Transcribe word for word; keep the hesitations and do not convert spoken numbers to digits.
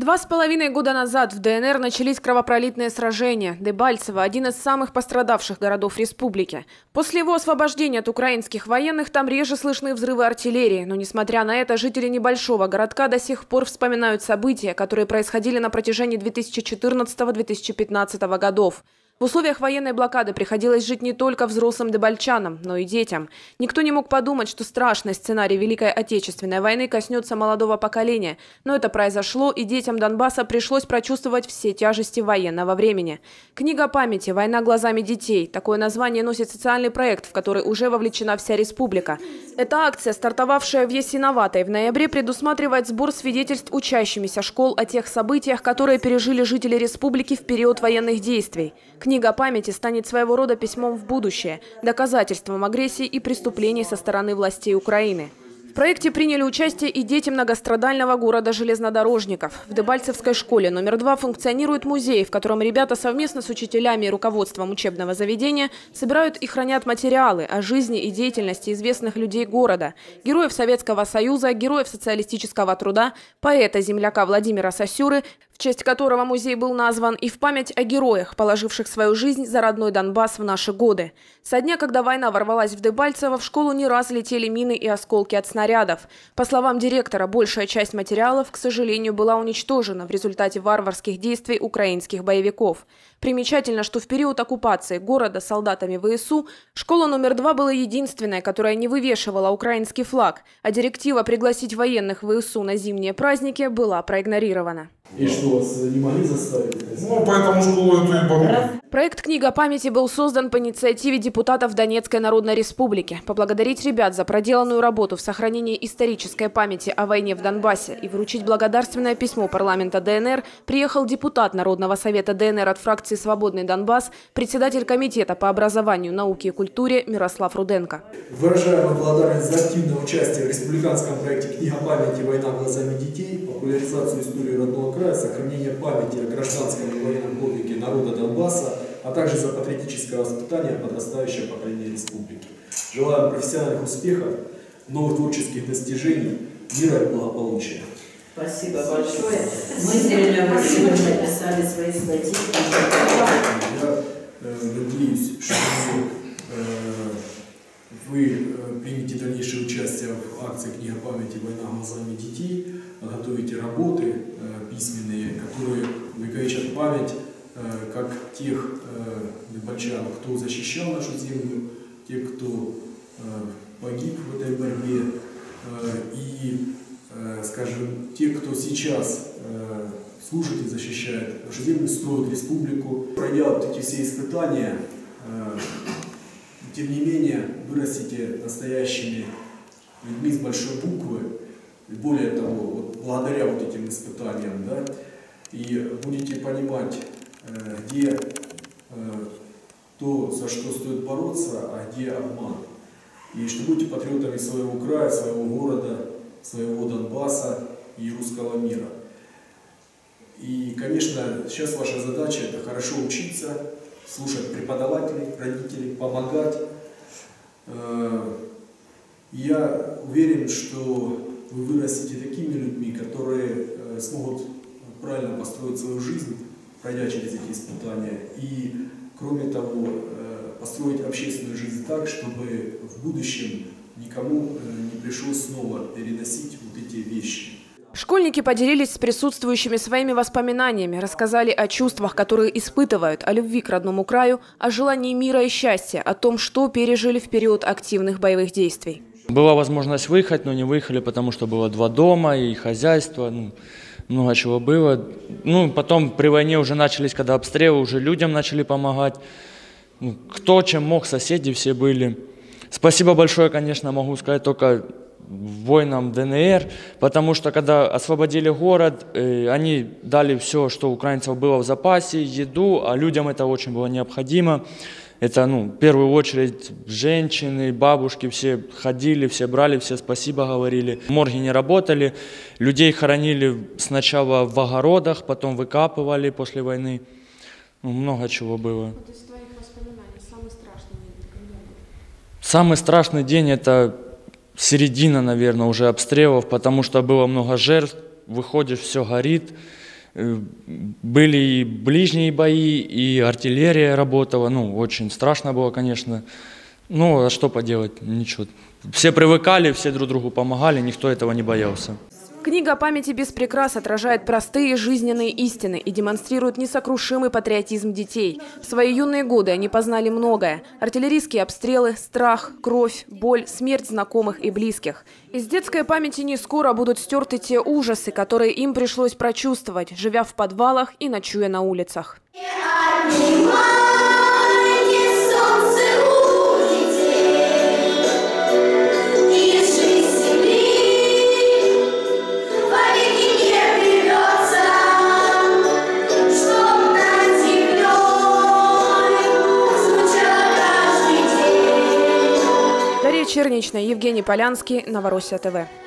Два с половиной года назад в ДНР начались кровопролитные сражения. Дебальцево – один из самых пострадавших городов республики. После его освобождения от украинских военных там реже слышны взрывы артиллерии. Но несмотря на это, жители небольшого городка до сих пор вспоминают события, которые происходили на протяжении две тысячи четырнадцатого — две тысячи пятнадцатого годов. В условиях военной блокады приходилось жить не только взрослым дебальчанам, но и детям. Никто не мог подумать, что страшный сценарий Великой Отечественной войны коснется молодого поколения. Но это произошло, и детям Донбасса пришлось прочувствовать все тяжести военного времени. Книга памяти «Война глазами детей» – такое название носит социальный проект, в который уже вовлечена вся республика. Эта акция, стартовавшая в Ясиноватой в ноябре, предусматривает сбор свидетельств учащимися школ о тех событиях, которые пережили жители республики в период военных действий. Книга памяти станет своего рода письмом в будущее, доказательством агрессии и преступлений со стороны властей Украины. В проекте приняли участие и дети многострадального города железнодорожников. В Дебальцевской школе номер два функционирует музей, в котором ребята совместно с учителями и руководством учебного заведения собирают и хранят материалы о жизни и деятельности известных людей города, героев Советского Союза, героев социалистического труда, поэта-земляка Владимира Сосюры, в честь которого музей был назван, и в память о героях, положивших свою жизнь за родной Донбасс в наши годы. Со дня, когда война ворвалась в Дебальцево, в школу не раз летели мины и осколки от снарядов. По словам директора, большая часть материалов, к сожалению, была уничтожена в результате варварских действий украинских боевиков. Примечательно, что в период оккупации города солдатами ВСУ школа номер два была единственной, которая не вывешивала украинский флаг, а директива пригласить военных ВСУ на зимние праздники была проигнорирована. И что, вас не могли заставить? Ну, поэтому школу эту и помню. Проект «Книга памяти» был создан по инициативе депутатов Донецкой Народной Республики. Поблагодарить ребят за проделанную работу в сохранении исторической памяти о войне в Донбассе и вручить благодарственное письмо парламента ДНР приехал депутат Народного совета ДНР от фракции «Свободный Донбасс», председатель комитета по образованию, науке и культуре Мирослав Руденко. Выражаем благодарность за активное участие в республиканском проекте «Книга памяти. Война глазами детей», популяризацию истории родного края, сохранение памяти о гражданском и военном подвиге народа Донбасса, а также за патриотическое воспитание подрастающего поколения республики. Желаем профессиональных успехов, новых творческих достижений, мира и благополучия. Спасибо большое. Мы с Еленой Васильевной написали свои статьи. Я э, надеюсь, что э, вы э, примете дальнейшее участие в акции «Книга памяти. Война глазами детей», готовите работы э, письменные, которые увековечат память э, как тех э, дебальчан, кто защищал нашу землю, тех, кто э, погиб в этой борьбе, э, и, э, скажем, тех, кто сейчас э, служит и защищает нашу землю, строит республику, пройдя вот эти все испытания, э, тем не менее вырастите настоящими людьми с большой буквы. И более того, вот, благодаря вот этим испытаниям, да, и будете понимать, э, где э, то, за что стоит бороться, а где обман. И что будете патриотами своего края, своего города, своего Донбасса и русского мира. И, конечно, сейчас ваша задача – это хорошо учиться, слушать преподавателей, родителей, помогать. Э, я уверен, что вы вырастете такими людьми, которые э, смогут правильно построить свою жизнь, пройдя через эти испытания, и, кроме того, э, построить общественную жизнь так, чтобы в будущем никому э, не пришлось снова переносить вот эти вещи. Школьники поделились с присутствующими своими воспоминаниями, рассказали о чувствах, которые испытывают, о любви к родному краю, о желании мира и счастья, о том, что пережили в период активных боевых действий. Была возможность выехать, но не выехали, потому что было два дома и хозяйство, ну, много чего было. Ну, потом при войне уже начались, когда обстрелы, уже людям начали помогать. Ну, кто чем мог, соседи все были. Спасибо большое, конечно, могу сказать только воинам ДНР, потому что когда освободили город, э, они дали все, что у украинцев было в запасе, еду, а людям это очень было необходимо. Это, ну, в первую очередь, женщины, бабушки, все ходили, все брали, все спасибо говорили. Морги не работали, людей хоронили сначала в огородах, потом выкапывали после войны. Ну, много чего было. Вот из твоих воспоминаний самый страшный день, когда был? Самый страшный день – это середина, наверное, уже обстрелов, потому что было много жертв, выходишь, все горит. Э, Были и ближние бои, и артиллерия работала. Ну, очень страшно было, конечно. Ну, а что поделать? Ничего. Все привыкали, все друг другу помогали, никто этого не боялся. Книга памяти без прикрас отражает простые жизненные истины и демонстрирует несокрушимый патриотизм детей. В свои юные годы они познали многое. Артиллерийские обстрелы, страх, кровь, боль, смерть знакомых и близких. Из детской памяти не скоро будут стерты те ужасы, которые им пришлось прочувствовать, живя в подвалах и ночуя на улицах. Черничная, Евгений Полянский, Новороссия ТВ.